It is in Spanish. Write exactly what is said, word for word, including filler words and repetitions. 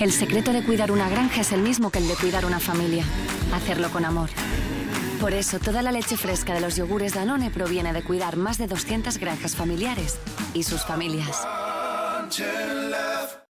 El secreto de cuidar una granja es el mismo que el de cuidar una familia. Hacerlo con amor. Por eso, toda la leche fresca de los yogures Danone proviene de cuidar más de doscientas granjas familiares y sus familias.